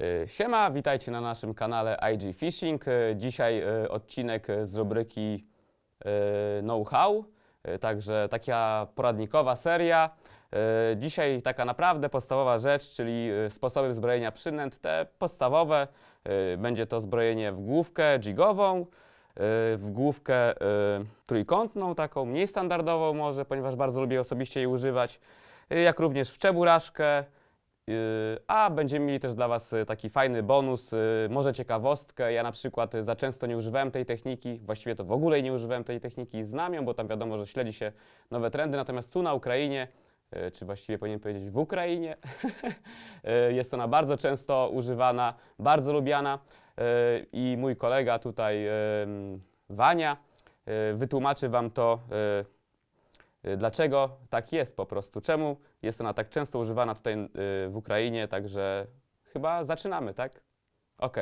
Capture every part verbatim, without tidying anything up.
Siema, witajcie na naszym kanale I G Fishing. Dzisiaj odcinek z rubryki know-how, także taka poradnikowa seria. Dzisiaj taka naprawdę podstawowa rzecz, czyli sposoby zbrojenia przynęt, te podstawowe. Będzie to zbrojenie w główkę jigową, w główkę trójkątną, taką mniej standardową może, ponieważ bardzo lubię osobiście jej używać, jak również w czeburaszkę. A będziemy mieli też dla Was taki fajny bonus, może ciekawostkę. Ja na przykład za często nie używałem tej techniki, właściwie to w ogóle nie używałem tej techniki, znam ją, bo tam wiadomo, że śledzi się nowe trendy, natomiast tu na Ukrainie, czy właściwie powinien powiedzieć w Ukrainie, jest ona bardzo często używana, bardzo lubiana i mój kolega tutaj, Wania, wytłumaczy Wam to, dlaczego tak jest po prostu, czemu jest ona tak często używana tutaj w Ukrainie, także chyba zaczynamy, tak? Ok.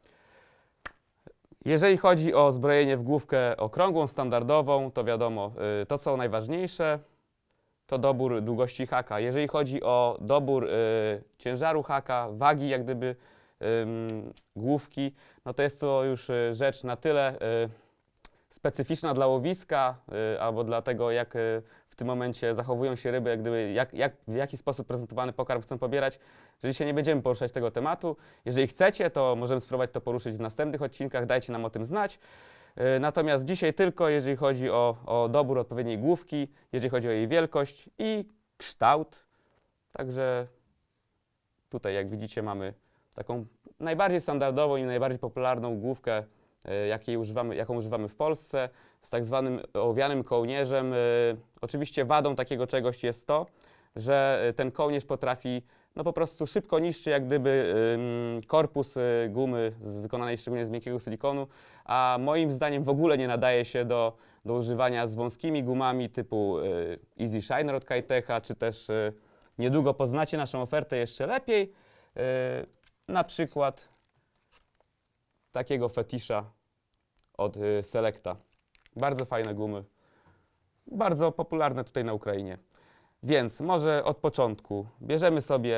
Jeżeli chodzi o zbrojenie w główkę okrągłą, standardową, to wiadomo, to co najważniejsze, to dobór długości haka. Jeżeli chodzi o dobór ciężaru haka, wagi jak gdyby główki, no to jest to już rzecz na tyle specyficzna dla łowiska, y, albo dla tego, jak y, w tym momencie zachowują się ryby, jak gdyby, jak, jak, w jaki sposób prezentowany pokarm chcą pobierać, że dzisiaj nie będziemy poruszać tego tematu. Jeżeli chcecie, to możemy spróbować to poruszyć w następnych odcinkach, dajcie nam o tym znać. Y, natomiast dzisiaj tylko, jeżeli chodzi o, o dobór odpowiedniej główki, jeżeli chodzi o jej wielkość i kształt. Także tutaj, jak widzicie, mamy taką najbardziej standardową i najbardziej popularną główkę, Jakiej używamy, jaką używamy w Polsce, z tak zwanym ołowianym kołnierzem. Oczywiście wadą takiego czegoś jest to, że ten kołnierz potrafi no po prostu szybko niszczy jak gdyby korpus gumy z, wykonanej szczególnie z miękkiego silikonu, a moim zdaniem w ogóle nie nadaje się do, do używania z wąskimi gumami typu Easy Shiner od Kitecha, czy też niedługo poznacie naszą ofertę jeszcze lepiej, na przykład takiego fetisza od y, Selecta. Bardzo fajne gumy. Bardzo popularne tutaj na Ukrainie. Więc może od początku bierzemy sobie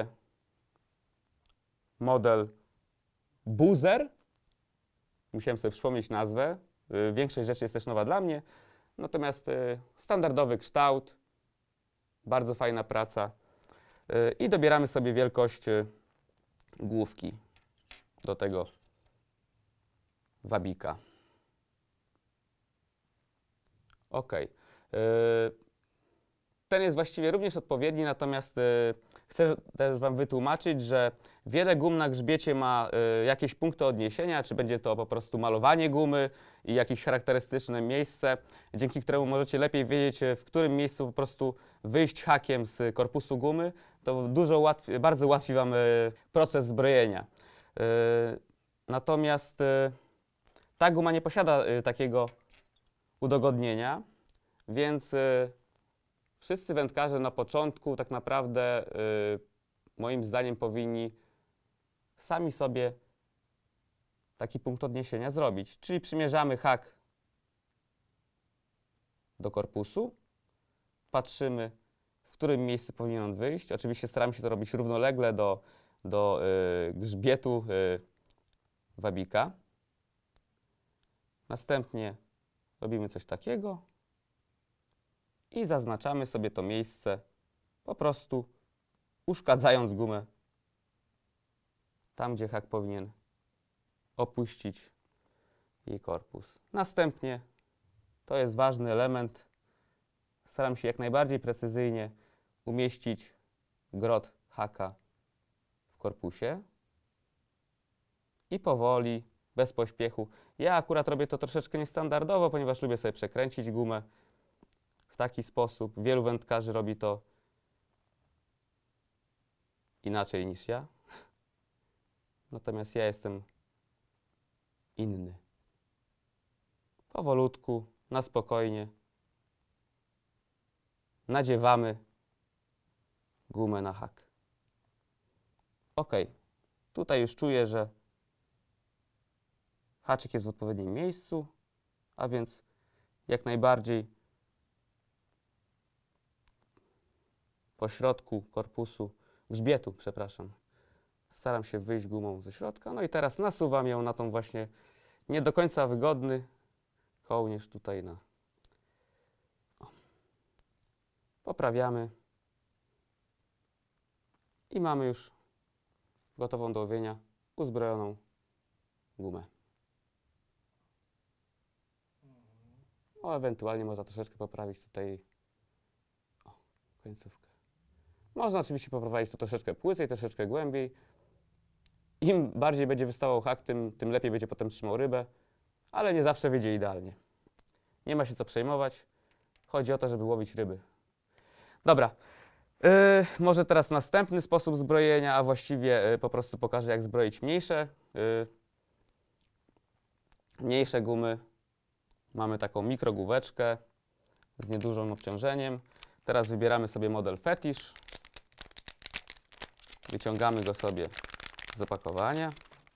model Boozer. Musiałem sobie przypomnieć nazwę. Y, większość rzeczy jest też nowa dla mnie. Natomiast y, standardowy kształt. Bardzo fajna praca. Y, I dobieramy sobie wielkość y, główki do tego wabika. Ok. Ten jest właściwie również odpowiedni, natomiast chcę też Wam wytłumaczyć, że wiele gum na grzbiecie ma jakieś punkty odniesienia, czy będzie to po prostu malowanie gumy i jakieś charakterystyczne miejsce, dzięki któremu możecie lepiej wiedzieć, w którym miejscu po prostu wyjść hakiem z korpusu gumy. To dużo łatwiej, bardzo ułatwi Wam proces zbrojenia. Natomiast ta guma nie posiada y, takiego udogodnienia, więc y, wszyscy wędkarze na początku tak naprawdę y, moim zdaniem powinni sami sobie taki punkt odniesienia zrobić. Czyli przymierzamy hak do korpusu, patrzymy, w którym miejscu powinien on wyjść. Oczywiście staramy się to robić równolegle do, do y, grzbietu y, wabika. Następnie robimy coś takiego i zaznaczamy sobie to miejsce, po prostu uszkadzając gumę tam, gdzie hak powinien opuścić jej korpus. Następnie, to jest ważny element, staram się jak najbardziej precyzyjnie umieścić grot haka w korpusie i powoli, bez pośpiechu. Ja akurat robię to troszeczkę niestandardowo, ponieważ lubię sobie przekręcić gumę w taki sposób. Wielu wędkarzy robi to inaczej niż ja. Natomiast ja jestem inny. Powolutku, na spokojnie nadziewamy gumę na hak. Ok, tutaj już czuję, że haczyk jest w odpowiednim miejscu, a więc jak najbardziej po środku korpusu, grzbietu, przepraszam, Staram się wyjść gumą ze środka. No i teraz nasuwam ją na tą właśnie nie do końca wygodny kołnierz tutaj na. O. Poprawiamy. I mamy już gotową do łowienia uzbrojoną gumę. O, ewentualnie można troszeczkę poprawić tutaj o, końcówkę. Można oczywiście poprowadzić to troszeczkę płycej, troszeczkę głębiej. Im bardziej będzie wystawał hak, tym, tym lepiej będzie potem trzymał rybę, ale nie zawsze wyjdzie idealnie. Nie ma się co przejmować. Chodzi o to, żeby łowić ryby. Dobra. Yy, może teraz następny sposób zbrojenia, a właściwie yy, po prostu pokażę, jak zbroić mniejsze, yy, mniejsze gumy. Mamy taką mikrogłóweczkę z niedużym obciążeniem. Teraz wybieramy sobie model Fetish. Wyciągamy go sobie z opakowania.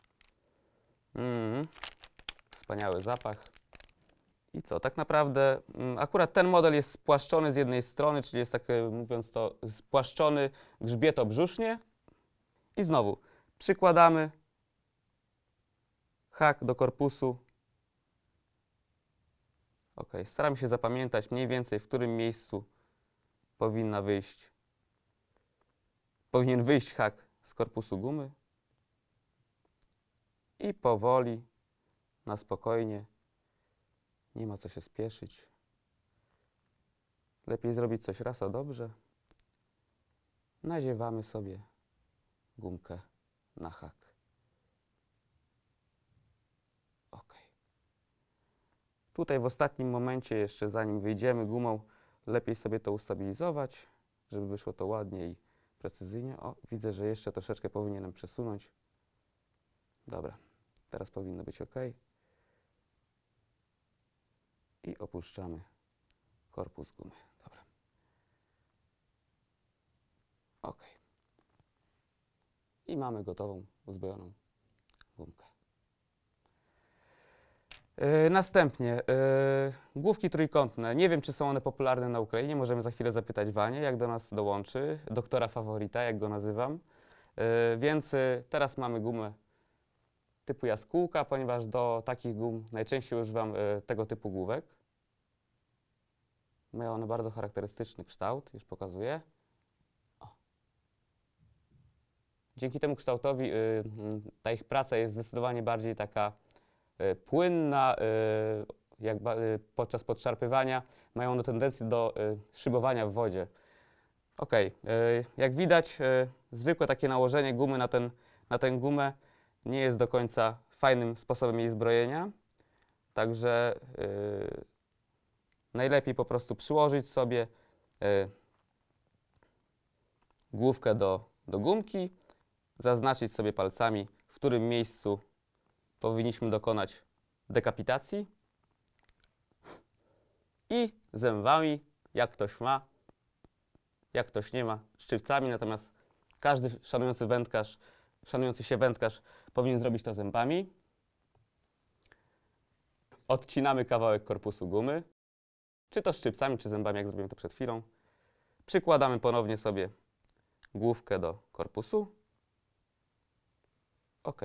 Mm, wspaniały zapach. I co? Tak naprawdę mm, akurat ten model jest spłaszczony z jednej strony, czyli jest tak, mówiąc to, spłaszczony grzbietobrzusznie. I znowu przykładamy hak do korpusu. Ok, staram się zapamiętać mniej więcej, w którym miejscu powinna wyjść, powinien wyjść hak z korpusu gumy. I powoli, na spokojnie, nie ma co się spieszyć. Lepiej zrobić coś raz a dobrze. Naziewamy sobie gumkę na hak. Ok. Tutaj w ostatnim momencie, jeszcze zanim wyjdziemy gumą, lepiej sobie to ustabilizować, żeby wyszło to ładnie i precyzyjnie. O, widzę, że jeszcze troszeczkę powinienem przesunąć. Dobra, teraz powinno być ok. I opuszczamy korpus gumy. Dobra. Ok. I mamy gotową, uzbrojoną gumkę. Yy, następnie yy, główki trójkątne. Nie wiem, czy są one popularne na Ukrainie. Możemy za chwilę zapytać Wanię, jak do nas dołączy. Doktora faworita, jak go nazywam. Yy, więc yy, teraz mamy gumę typu jaskółka, ponieważ do takich gum najczęściej używam yy, tego typu główek. Mają one bardzo charakterystyczny kształt, już pokazuję. O. Dzięki temu kształtowi yy, ta ich praca jest zdecydowanie bardziej taka yy, płynna. Yy, jak, yy, podczas podszarpywania mają one tendencję do yy, szybowania w wodzie. Ok, yy, jak widać, yy, zwykłe takie nałożenie gumy na, ten, na tę gumę nie jest do końca fajnym sposobem jej zbrojenia. Także yy, najlepiej po prostu przyłożyć sobie y, główkę do, do gumki, zaznaczyć sobie palcami, w którym miejscu powinniśmy dokonać dekapitacji i zębami, jak ktoś ma, jak ktoś nie ma, szczypcami, natomiast każdy szanujący wędkarz, szanujący się wędkarz powinien zrobić to zębami. Odcinamy kawałek korpusu gumy. Czy to szczypcami, czy zębami, jak zrobiłem to przed chwilą. Przykładamy ponownie sobie główkę do korpusu. OK.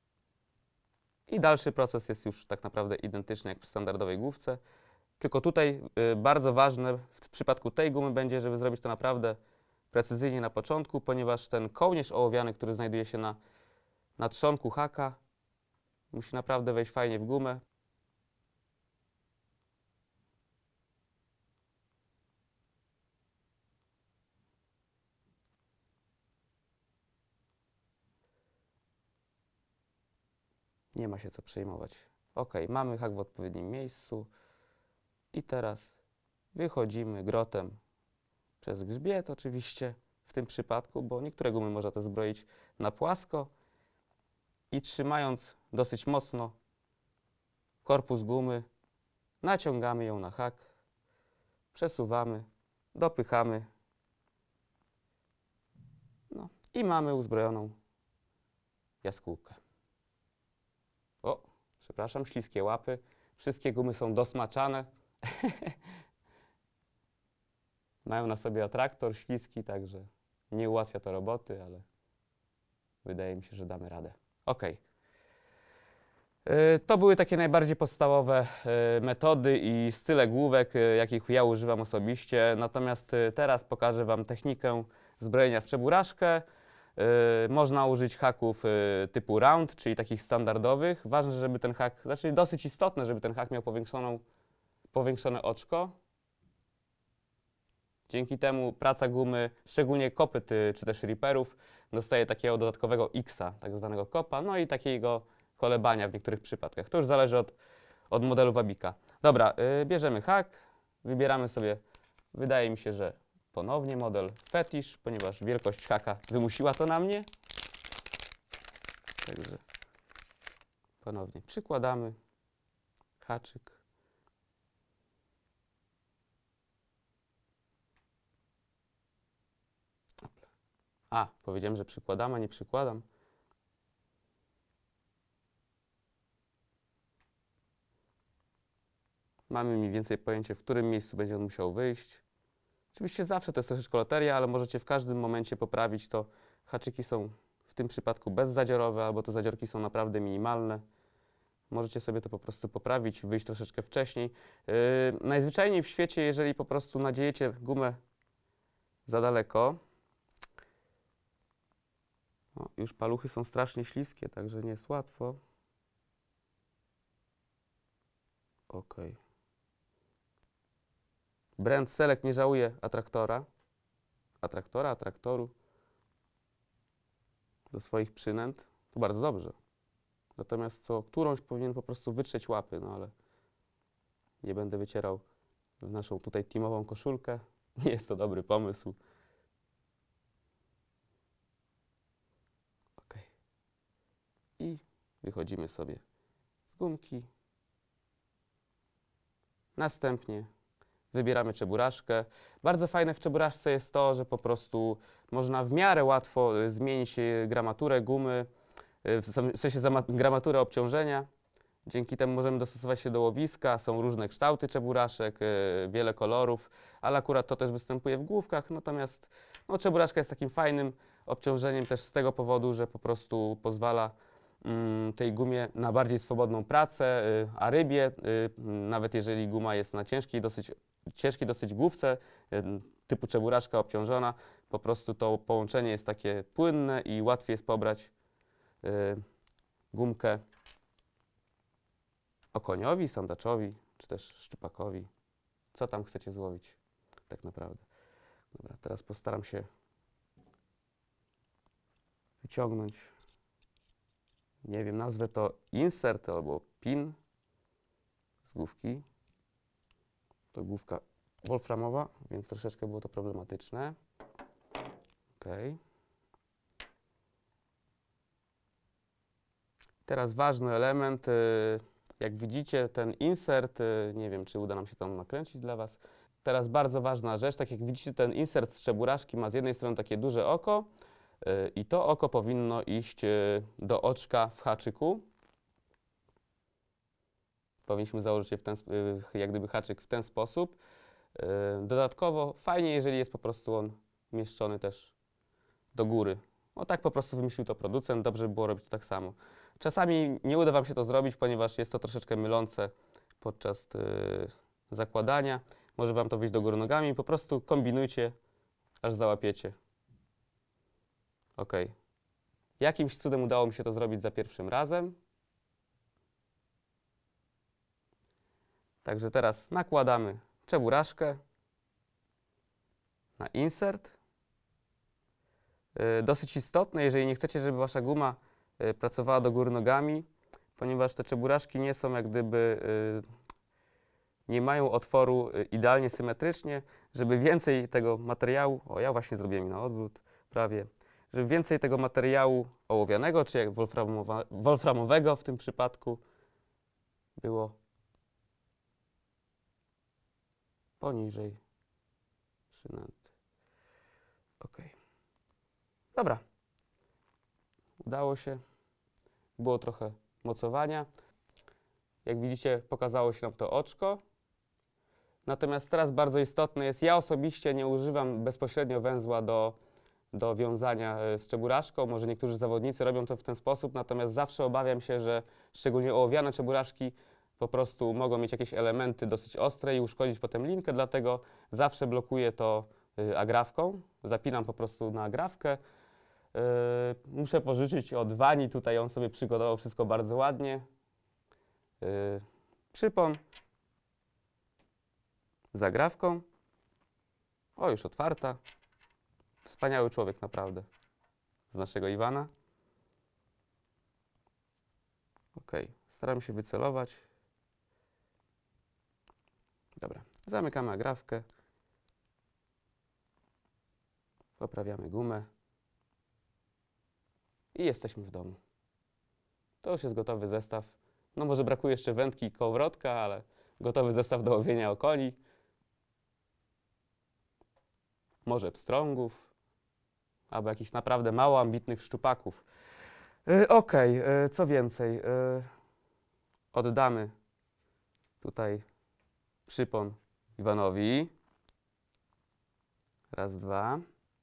I dalszy proces jest już tak naprawdę identyczny jak przy standardowej główce. Tylko tutaj y, bardzo ważne w przypadku tej gumy będzie, żeby zrobić to naprawdę precyzyjnie na początku, ponieważ ten kołnierz ołowiany, który znajduje się na, na trzonku haka, musi naprawdę wejść fajnie w gumę. Nie ma się co przejmować. OK, mamy hak w odpowiednim miejscu i teraz wychodzimy grotem przez grzbiet oczywiście w tym przypadku, bo niektóre gumy można to zbroić na płasko i trzymając dosyć mocno korpus gumy, naciągamy ją na hak, przesuwamy, dopychamy, no i mamy uzbrojoną jaskółkę. O, przepraszam, śliskie łapy. Wszystkie gumy są dosmaczane. Mają na sobie atraktor śliski, także nie ułatwia to roboty, ale wydaje mi się, że damy radę. Ok. To były takie najbardziej podstawowe metody i style główek, jakich ja używam osobiście. Natomiast teraz pokażę Wam technikę zbrojenia w czeburaszkę. Można użyć haków typu round, czyli takich standardowych. Ważne, żeby ten hak, znaczy dosyć istotne, żeby ten hak miał powiększoną, powiększone oczko. Dzięki temu praca gumy, szczególnie kopyt czy też riperów, dostaje takiego dodatkowego X-a, tak zwanego kopa, no i takiego kolebania w niektórych przypadkach. To już zależy od, od modelu wabika. Dobra, yy, bierzemy hak, wybieramy sobie, wydaje mi się, że ponownie model fetish, ponieważ wielkość haka wymusiła to na mnie. Także ponownie przykładamy haczyk. A, powiedziałem, że przykładam, a nie przykładam. Mamy mniej więcej pojęcie, w którym miejscu będzie on musiał wyjść. Oczywiście zawsze to jest troszeczkę loteria, ale możecie w każdym momencie poprawić to. Haczyki są w tym przypadku bezzadziorowe, albo te zadziorki są naprawdę minimalne. Możecie sobie to po prostu poprawić, wyjść troszeczkę wcześniej. Yy, najzwyczajniej w świecie, jeżeli po prostu nadziejecie gumę za daleko, o, już paluchy są strasznie śliskie, także nie jest łatwo. Ok. Brand Select nie żałuje atraktora, atraktora, atraktoru do swoich przynęt. To bardzo dobrze. Natomiast co którąś powinien po prostu wytrzeć łapy, no ale nie będę wycierał w naszą tutaj teamową koszulkę. Nie jest to dobry pomysł. Ok. I wychodzimy sobie z gumki. Następnie wybieramy czeburaszkę. Bardzo fajne w czeburaszce jest to, że po prostu można w miarę łatwo zmienić gramaturę gumy, w sensie gramaturę obciążenia. Dzięki temu możemy dostosować się do łowiska, są różne kształty czeburaszek, wiele kolorów, ale akurat to też występuje w główkach, natomiast no, czeburaszka jest takim fajnym obciążeniem też z tego powodu, że po prostu pozwala mm, tej gumie na bardziej swobodną pracę, a rybie, nawet jeżeli guma jest na ciężkiej dosyć, ciężkiej dosyć główce, typu czeburaszka obciążona, po prostu to połączenie jest takie płynne i łatwiej jest pobrać gumkę okoniowi, sandaczowi, czy też szczupakowi. Co tam chcecie złowić tak naprawdę. Dobra, teraz postaram się wyciągnąć, nie wiem, nazwę to insert albo pin z główki. To główka wolframowa, więc troszeczkę było to problematyczne. Ok. Teraz ważny element, jak widzicie ten insert, nie wiem czy uda nam się to nakręcić dla Was. Teraz bardzo ważna rzecz, tak jak widzicie ten insert z czeburaszki ma z jednej strony takie duże oko i to oko powinno iść do oczka w haczyku. Powinniśmy założyć je w ten, jak gdyby haczyk w ten sposób. Dodatkowo fajnie, jeżeli jest po prostu on umieszczony też do góry. No tak po prostu wymyślił to producent, dobrze by było robić to tak samo. Czasami nie uda Wam się to zrobić, ponieważ jest to troszeczkę mylące podczas yy, zakładania. Może Wam to wyjść do góry nogami. Po prostu kombinujcie, aż załapiecie. Ok. Jakimś cudem udało mi się to zrobić za pierwszym razem. Także teraz nakładamy czeburaszkę na insert. Yy, dosyć istotne, jeżeli nie chcecie, żeby Wasza guma yy, pracowała do góry nogami, ponieważ te czeburaszki nie są jak gdyby, yy, nie mają otworu yy, idealnie symetrycznie, żeby więcej tego materiału, o ja właśnie zrobiłem na odwrót prawie, żeby więcej tego materiału ołowianego, czy jak wolframowa, wolframowego w tym przypadku było poniżej przynęty. Ok. Dobra. Udało się. Było trochę mocowania. Jak widzicie, pokazało się nam to oczko. Natomiast teraz bardzo istotne jest, ja osobiście nie używam bezpośrednio węzła do, do wiązania e, z czeburaszką. Może niektórzy zawodnicy robią to w ten sposób, natomiast zawsze obawiam się, że szczególnie ołowiane czeburaszki po prostu mogą mieć jakieś elementy dosyć ostre i uszkodzić potem linkę, dlatego zawsze blokuję to y, agrafką. Zapinam po prostu na agrafkę. Y, muszę pożyczyć od Wani, tutaj on sobie przygotował wszystko bardzo ładnie. Y, przypon z agrafką. O, już otwarta. Wspaniały człowiek naprawdę. Z naszego Iwana. Ok, staram się wycelować. Dobra, zamykamy agrafkę. Poprawiamy gumę. I jesteśmy w domu. To już jest gotowy zestaw. No może brakuje jeszcze wędki i kołowrotka, ale gotowy zestaw do łowienia okoni. Może pstrągów. Albo jakichś naprawdę mało ambitnych szczupaków. Yy, ok, yy, co więcej. Yy, oddamy tutaj przypon Iwanowi. Raz, dwa.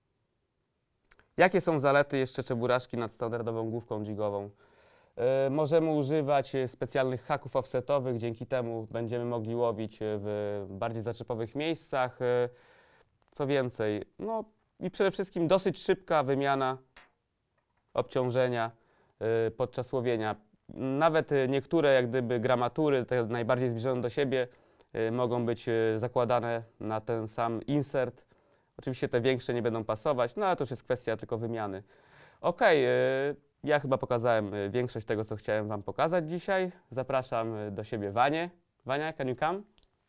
Jakie są zalety jeszcze czeburaszki nad standardową główką jigową? Yy, możemy używać specjalnych haków offsetowych, dzięki temu będziemy mogli łowić w bardziej zaczepowych miejscach. Yy, co więcej, no i przede wszystkim dosyć szybka wymiana obciążenia yy, podczas łowienia. Nawet yy, niektóre jak gdyby gramatury, te najbardziej zbliżone do siebie, yy, mogą być yy, zakładane na ten sam insert. Oczywiście te większe nie będą pasować, no ale to już jest kwestia tylko wymiany. Ok, yy, ja chyba pokazałem yy, większość tego, co chciałem Wam pokazać dzisiaj. Zapraszam yy, do siebie Wanię. Wania, can you come?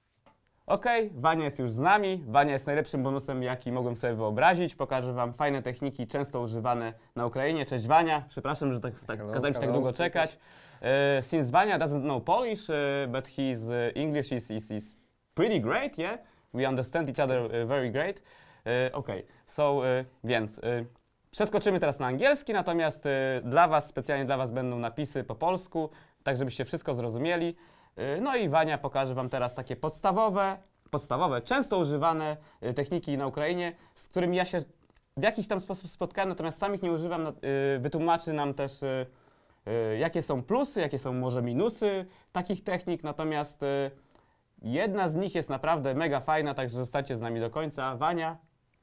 Ok, Wania jest już z nami. Wania jest najlepszym bonusem, jaki mogłem sobie wyobrazić. Pokażę Wam fajne techniki, często używane na Ukrainie. Cześć Wania, przepraszam, że tak, tak Hello, kazałem Ci tak hello. długo czekać. Uh, since Wania doesn't know Polish, uh, but his uh, English is, is, is pretty great, yeah? We understand each other uh, very great. Uh, ok, so, uh, więc uh, przeskoczymy teraz na angielski, natomiast uh, dla Was, specjalnie dla Was będą napisy po polsku, tak żebyście wszystko zrozumieli. No i Wania pokaże Wam teraz takie podstawowe, podstawowe, często używane y, techniki na Ukrainie, z którymi ja się w jakiś tam sposób spotkałem, natomiast sam ich nie używam. Y, wytłumaczy nam też, y, y, jakie są plusy, jakie są może minusy takich technik, natomiast y, jedna z nich jest naprawdę mega fajna, także zostańcie z nami do końca. Wania?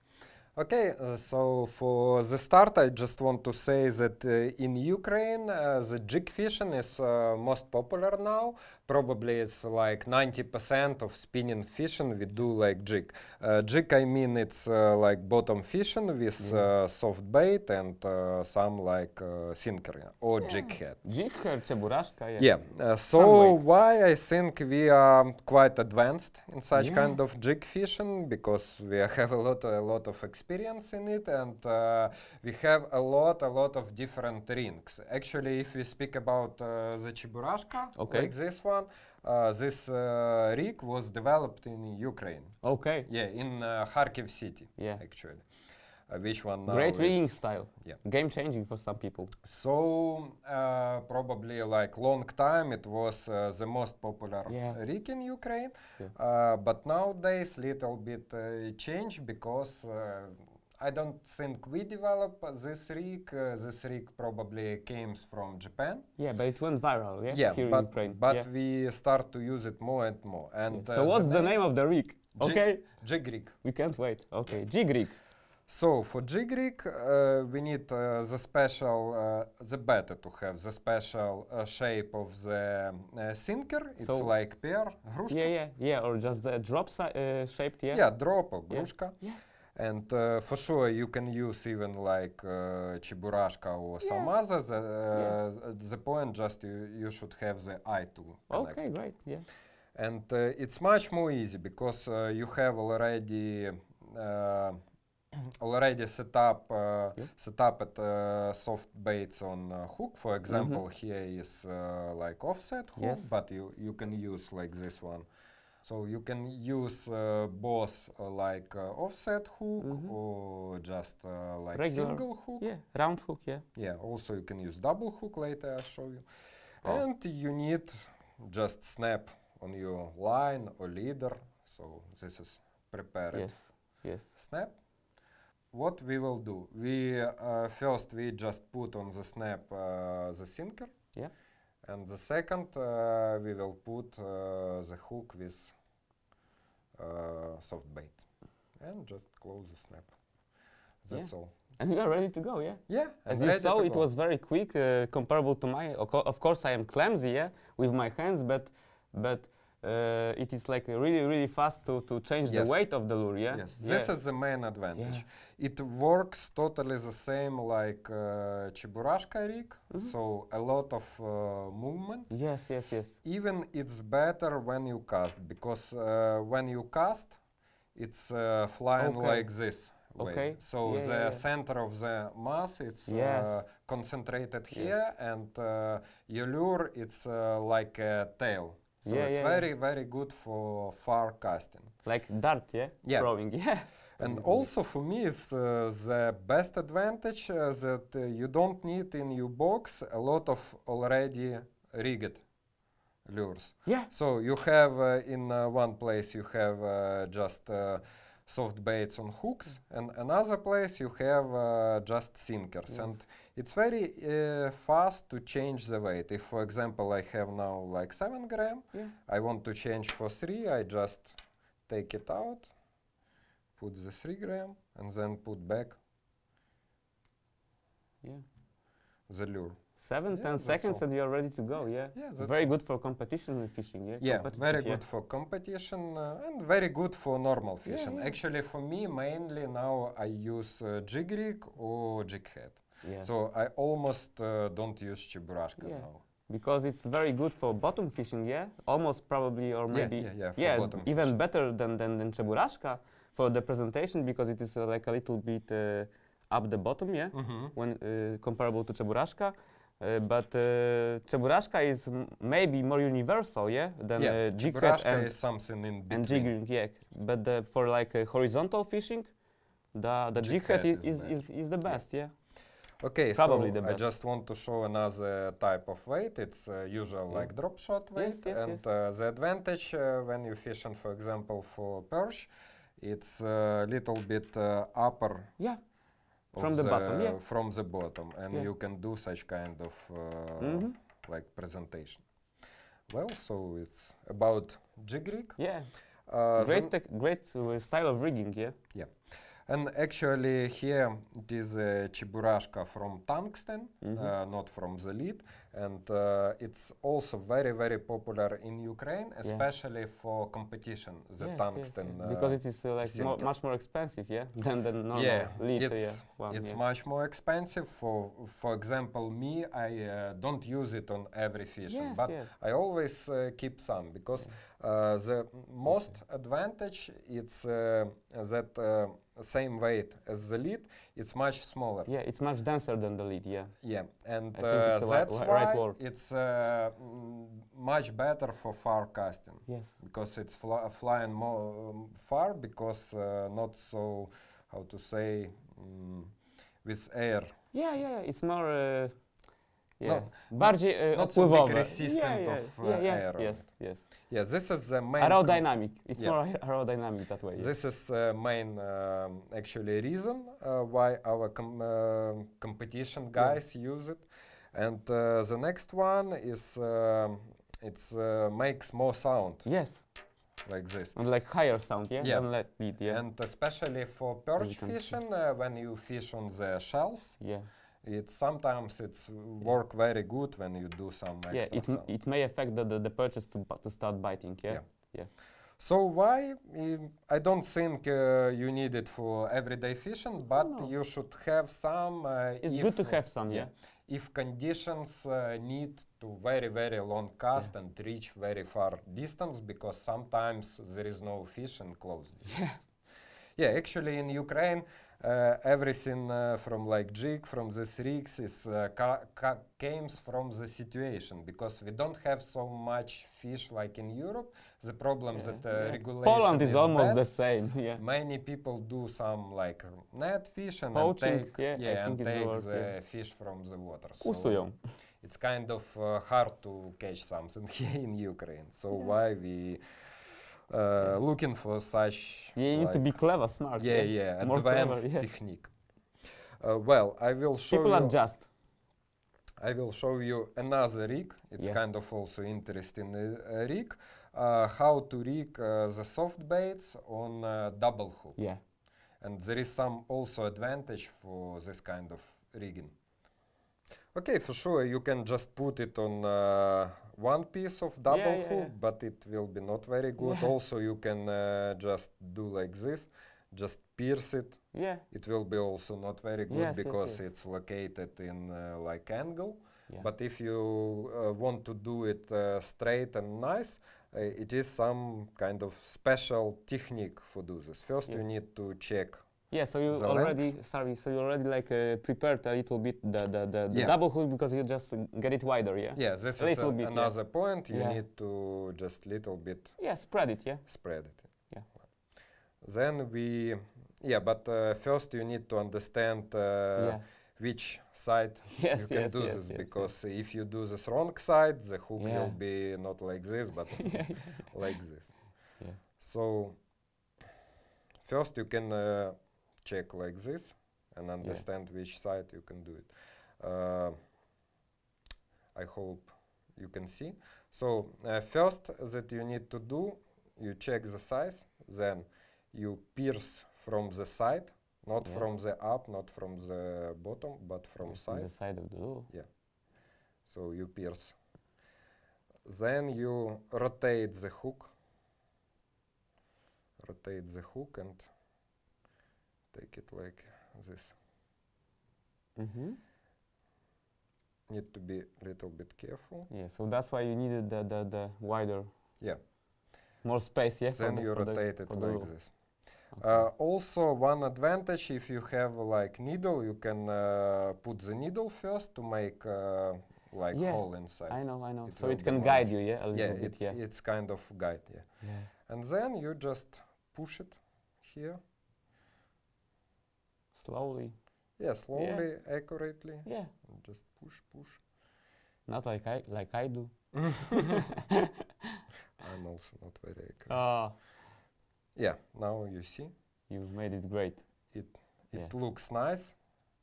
Okay, uh, so for the start, I just want to say that uh, in Ukraine, uh, the jig fishing is uh, most popular now. Probably it's like ninety percent of spinning fishing we do like jig. Uh, jig, I mean, it's uh, like bottom fishing with Mm. uh, soft bait and uh, some like uh, sinker or Yeah. jig head. Jig head, czeburaszka. Yeah. Yeah, uh, so Some why I think we are quite advanced in such Yeah. kind of jig fishing, because we have a lot, a lot of experience in it, and uh, we have a lot, a lot of different rings. Actually, if we speak about uh, the Cheburashka, Okay. like this one, uh, this uh, rig was developed in Ukraine. Okay. Yeah, in uh, Kharkiv city, Yeah. actually. Uh, which one now Great is- rigging style. Yeah. Game changing for some people. So uh, probably like long time it was uh, the most popular Yeah. rig in Ukraine, Yeah. uh, but nowadays little bit uh, change, because uh, I don't think we develop this rig. Uh, this rig probably came from Japan. Yeah, but it went viral, yeah? Yeah, Here in but Ukraine. but yeah. we start to use it more and more. And Yeah. So uh, what's the name of the rig? Jig- Okay, Jig rig. we can't wait. Okay, jig rig. So for jig rig, uh, we need uh, the special, uh, the better to have the special uh, shape of the uh, sinker. It's So- like pear, grushka. Yeah, yeah, yeah, or just the drop si uh, shaped, yeah? Yeah, drop or Yeah. grushka. Yeah. And uh, for sure you can use even like uh, cheburashka or some Yeah. other. The, uh, Yeah. th- the point just you, you should have the eye to connect. Okay, great, yeah. And uh, it's much more easy, because uh, you have already uh, already set up uh, Yeah. set up at uh, soft baits on uh, hook. For example, here is uh, like offset hook, Yes. but you you can use like this one. So you can use uh, both uh, like uh, offset hook Mhm. or just uh, like Regular. single hook. Yeah, round hook, yeah. Yeah, also you can use double hook, later I'll show you. Oh. And you need just snap on your line or leader. So this is prepared Yes, yes. snap. what we will do? We uh, first we just put on the snap uh, the sinker. Yeah. And the second uh, we will put uh, the hook with uh, soft bait and just close the snap. That's Yeah. all. And we are ready to go, yeah? Yeah. As I'm you ready saw, to it go. was very quick, uh, comparable to my. Of, co- of course, I am clumsy, yeah, with my hands, but but uh, it is like really, really fast to to change Yes. the weight of the lure, yeah. Yes, yeah. this is the main advantage. Yeah. It works totally the same like uh, Cheburashka rig, Mhm. so a lot of uh, movement. Yes, yes, yes. Even it's better when you cast, because uh, when you cast, it's uh, flying Okay. like this way. Okay. So Yeah, the yeah, yeah. center of the mass it's Yes. uh, concentrated Yes. here, and uh, your lure it's uh, like a tail. So Yeah, it's yeah, yeah. very very good for far casting. Like dart, yeah. Yeah. Throwing, yeah. And Mhm. also for me, it's uh, the best advantage uh, that uh, you don't need in your box a lot of already rigged lures. Yeah. So you have uh, in uh, one place you have uh, just uh, soft baits on hooks, and another place you have uh, just sinkers. Yes. And it's very uh, fast to change the weight. If, for example, I have now like seven gram, Yeah. I want to change for three, I just take it out, put the three gram, and then put back Yeah. the lure. Seven, Yeah, ten that's seconds all. and you are ready to go, yeah. Yeah, that's Very all. good for competition fishing, yeah. Yeah, competitive, very yeah. good for competition uh, and very good for normal Yeah, fishing. yeah. Actually, for me, mainly now I use uh, jig rig or jig head. Yeah. So I almost uh, don't use Cheburashka Yeah. now. Because it's very good for bottom fishing, yeah. Almost probably, or Yeah, maybe, yeah, yeah, for yeah, bottom even fishing. better than than than Cheburashka for the presentation, because it is uh, like a little bit uh, up the bottom, yeah, Mhm. when uh, comparable to Cheburashka. Uh, but uh, Cheburashka is m- maybe more universal, yeah, than Yeah, uh, jig head Cheburashka and is something in between. and jig rig, yeah. But the, for like uh, horizontal fishing, the the Jig jig head head i- is is, best. is is the best, yeah. Okay, Probably so the I best. just want to show another type of weight. It's uh, usual Yeah. like drop shot weight, yes, and yes. Uh, the advantage uh, when you're fishing, for example, for perch, it's a little bit uh, upper Yeah. of From the bottom, yeah. from the bottom, and Yeah. you can do such kind of uh, Mhm. like presentation. Well, so it's about jig rig. Yeah. Uh, Great, then- tech, great uh, style of rigging, yeah. And actually here it is uh, Cheburashka from tungsten, Mhm. uh, not from the lead, and uh, it's also very very popular in Ukraine, especially for competition. The Yes, yes, tungsten. yeah. uh, because it is uh, like mo sinker. much more expensive, yeah, than the normal yeah, lead. uh, it's yeah, one, it's yeah. much more expensive. For for example, me, I uh, don't use it on every fishing, Yes, but yes. I always uh, keep some, because uh, the most advantage it's uh, that uh, same weight as the lead, it's much smaller. Yeah, it's much denser than the lead, yeah. Yeah, and I think uh, it's the ri- that's ri- why right word. it's uh, mm, much better for far casting, Yes. because it's fly flying more um, far, because uh, not so, how to say, mm, with air. Yeah, yeah, yeah, it's more, uh, yeah, No, bardziej uh, not so big opływowe. resistant yeah, yeah, of, uh, yeah, yeah, air on yes, it. yes. Yeah, this is the main. com- Aerodynamic, it's yeah. more aer- aerodynamic that way. Yeah. This is uh, main um, actually reason uh, why our com uh, competition guys use it, and uh, the next one is um, it's uh, makes more sound Yes, like this, and like higher sound, yeah, Yeah. than lead, lead, yeah. and especially for perch can see. fishing, uh, when you fish on the shells, yeah, it sometimes it's work very good when you do some extra yeah, it, m- sound. it may affect the, the, the purchase to, bu- to start biting, yeah. Yeah. So why? um, I don't think uh, you need it for everyday fishing, but no. you should have some. Uh, It's if, good to uh, have some, yeah. If conditions uh, need to very very long cast and reach very far distance, because sometimes there is no fish in close distance. Yeah. Yeah, actually in Ukraine, uh, everything uh, from like jig, from these rigs is uh, ca- ca- comes from the situation, because we don't have so much fish like in Europe. The problem Yeah, that uh, yeah. regulation Poland is, almost bad. the same, yeah. Many people do some like net fish and Poaching, take, yeah, I and think it's the take word, the yeah. fish from the water. So Kusują. it's kind of uh, hard to catch something here in Ukraine. So Yeah. why we uh, looking for such. Yeah, you need to like- be clever, smart. Yeah, yeah, More advanced clever, yeah. technique. Uh, well, I will show People you. adjust. I will show you another rig. It's Yeah. kind of also interesting uh, rig. Uh, how to rig uh, the soft baits on uh, double hook. Yeah. And there is some also advantage for this kind of rigging. Okay, for sure, you can just put it on uh, one piece of double Yeah, yeah, hook, yeah. but it will be not very good. Yeah. Also, you can uh, just do like this, just pierce it. Yeah. It will be also not very good Yes, yes, because yes. it's located in uh, like angle. Yeah. But if you uh, want to do it uh, straight and nice, uh, it is some kind of special technique for do this. First, Yeah. you need to check. Yeah, so you The already length. sorry, so you already like uh, prepared a little bit the the, the, the Yeah. double hook because you just uh, get it wider, yeah. Yeah, this A is little a- bit, yeah. another point. You Yeah. need to just little bit Yeah, spread it, yeah. spread it. Yeah. Then we, yeah, but uh, first you need to understand uh, yeah. which side Yes, you can yes, do yes, this yes, because if you do this wrong side, the hook Yeah. will be not like this, but Yeah, yeah. like this. Yeah. So first you can uh, check like this and understand which side you can do it. Uh, I hope you can see. So uh, first that you need to do, you check the size, then you pierce from the side, not Yes. from the up, not from the bottom, but from Yeah, from the side. side of the lure. So you pierce. Then you rotate the hook. Rotate the hook and take it like this. Mm-hmm. Need to be a little bit careful. Yeah, so that's why you needed the the, the wider, Yeah. more space, yeah. for Then the- you for the- rotate it for the like lure. this. Okay. Uh, also, one advantage if you have like needle, you can uh, put the needle first to make uh, like Yeah, hole inside. I know, I know. it so will it be can more guide easy. you, yeah, a little Yeah, bit, it, yeah. it's kind of guide. Yeah. Yeah. And then you just push it here. Slowly. Yeah, slowly, accurately. Yeah. And just push, push. Not like I like I do. I'm also not very accurate. Ah, Yeah, now you see. you made it great. It Yeah. looks nice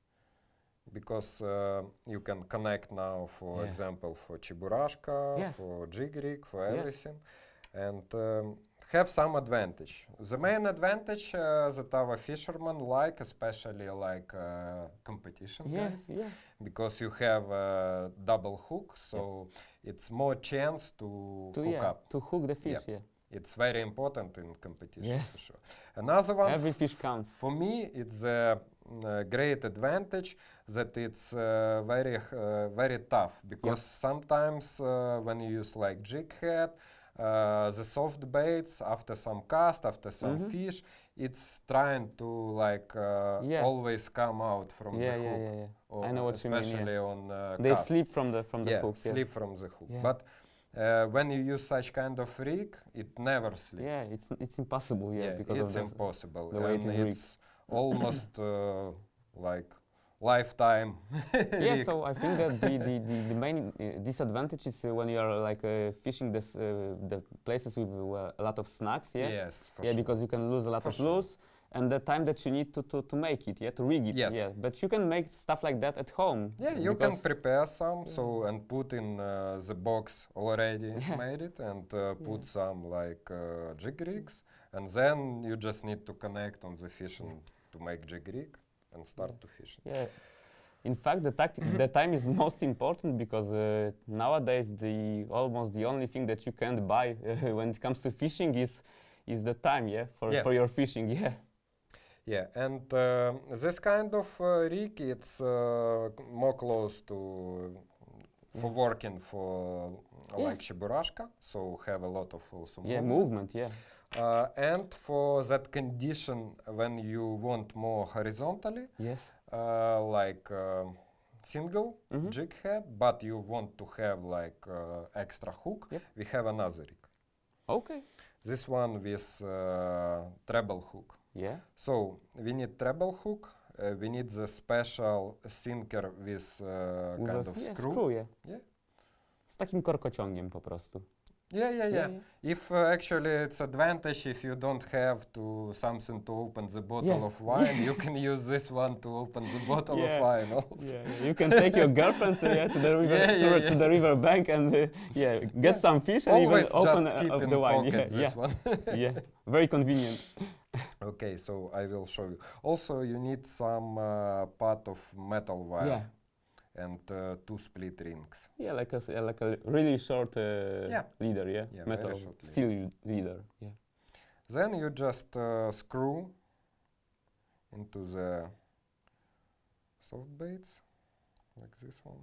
because uh, you can connect now, for Yeah. example, for Cheburashka, Yes. for jig rig, for Yes. everything, and um, have some advantage. The main advantage uh, that our fishermen like, especially like uh, competition Yeah, guys, yeah. because you have a double hook, so it's more chance to, To hook yeah, up. to hook the fish, yeah. It's very important in competition Yes. for sure. Another one Every f- fish counts. for me, it's a mm, a great advantage that it's uh, very uh, very tough because sometimes uh, when you use like jig head, uh, the soft baits after some cast, after some Mhm. fish, it's trying to like uh, Yeah. always come out from Yeah, the yeah, hook. yeah, yeah. Or I know what you mean, yeah. especially on uh, They cast. sleep from the from the yeah, hook. Yeah. sleep from the hook. Yeah. But uh, when you use such kind of rig, it never sleeps. Yeah, it's it's impossible. Yeah, Yeah, because it's of the, impossible. the way it and is rigged. it's almost uh, like lifetime. Yeah, rig. so I think that the, the, the, the main uh, disadvantage is uh, when you are like uh, fishing this, uh, the places with uh, a lot of snacks, yeah? Yes, for yeah, sure. because you can lose a lot For of sure. lures and the time that you need to, to, to make it, yeah, to rig it, Yes. yeah. But you can make stuff like that at home. Yeah, you can because- prepare some so and put in uh, the box already Yeah. made it and uh, put Yeah. some like uh, jig rigs and then you just need to connect on the fish and to make jig rig and start Yeah. to fish. Yeah. In fact, the, tacti- the time is most important because uh, nowadays the almost the only thing that you can't buy uh, when it comes to fishing is is the time, yeah, for, Yeah. for your fishing, yeah. Yeah, and uh, this kind of uh, rig, it's uh, c- more close to for Yeah. working for uh, like Yes. Cheburashka, so have a lot of also Yeah, movement. movement, yeah. Uh, and for that condition when you want more horizontally, Yes. uh, like um single Mhm. jig head, but you want to have like uh, extra hook, Yep. we have another rig. Okay. This one with uh, treble hook. Yeah. So we need treble hook. Uh, we need the special sinker with uh, With kind a- of yeah, screw. screw, yeah. Yeah. Z takim korkociągiem po prostu. Yeah, yeah, yeah. yeah. If uh, actually it's advantage if you don't have to something to open the bottle Yeah. of wine, you can use this one to open the bottle Yeah. of wine also. Yeah, yeah, you can take your girlfriend to, yeah, to the river, Yeah, to, yeah, to yeah. the river bank and uh, yeah, get Yeah. some fish and Always even open just uh, keep up in the wine. pocket Yeah, this yeah, one. yeah, very convenient. Okay, so I will show you. Also, you need some uh, part of metal wire Yeah, and uh, two split rings. yeah, like a s- yeah, like a really short uh, Yeah. leader, yeah, Yeah, very metal short leader. steel leader. Yeah, Then you just uh, screw into the soft baits, like this one.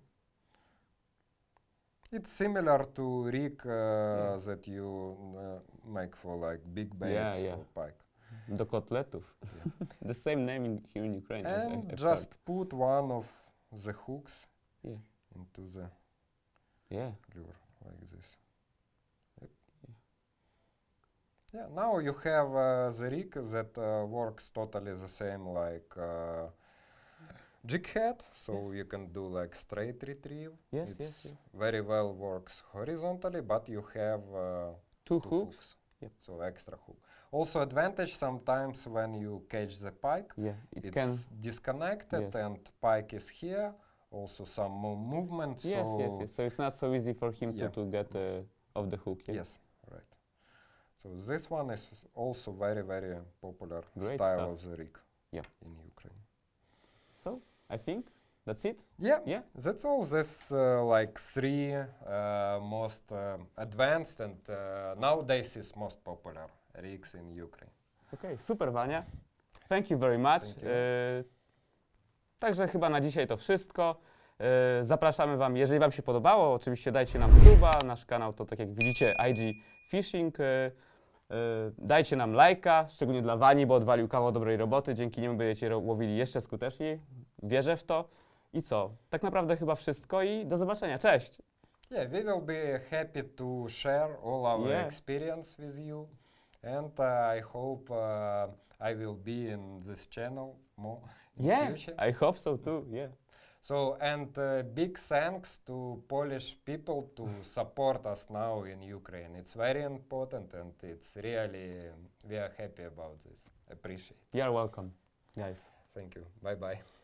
It's similar to rig uh, Yeah. that you uh, make for like big Yeah, baits yeah. for pike. do kotletów. The same name in, here in Ukraine. I- I- And I've just put one of the hooks Yeah. into the heard. Yeah, lure like this. Yep. Yeah, now you have uh, the rig that uh, works totally the same like uh, jig head, so Yes. you can do like straight retrieve. yes, It's yes, yes. very well works horizontally, but you have uh, Two two hooks. Yep. so extra hook. Also advantage sometimes when you catch the pike, Yeah, it it's can. disconnected Yes. and pike is here. Also some mo- movement. Yes, so yes, yes. So it's not so easy for him Yeah. to, to get uh, off the hook. Yeah? Yes, right. So this one is also very, very popular Great style stuff. of the rig Yeah. in Ukraine. So I think that's it. Yeah, Yeah. that's all. This uh, like three uh, most um advanced and uh, nowadays is most popular rigs in Ukraine. Okej, super Wania. Thank you very much. Thank you. E, także chyba na dzisiaj to wszystko. E, zapraszamy Wam, jeżeli Wam się podobało, oczywiście dajcie nam suba. Nasz kanał to, tak jak widzicie, I G Fishing. E, e, dajcie nam lajka, szczególnie dla Wani, bo odwalił kawał dobrej roboty. Dzięki niemu będziecie ro- łowili jeszcze skuteczniej. Wierzę w to. I co? Tak naprawdę chyba wszystko i do zobaczenia. Cześć! Yeah, we will be happy to share all our Yeah. experience with you, and uh, I hope uh, I will be in this channel more in Yeah, future. I hope so too. Yeah. So, and uh, big thanks to Polish people to support us now in Ukraine. It's very important, and it's really we are happy about this. Appreciate. You are welcome, guys. Thank you. Bye bye.